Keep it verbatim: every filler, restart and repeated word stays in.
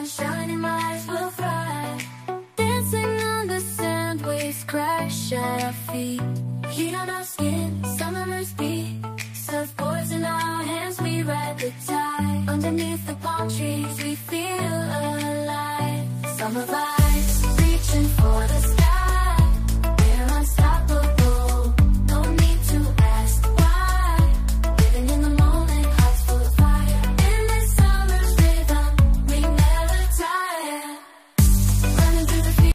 sunshine and my eyes will fry. Dancing on the sand, waves crash at our feet. Heat on our skin, summer's beat. Surfboards in our hands, we ride the tide. Underneath the palm trees, we feel alive. Summer vibe.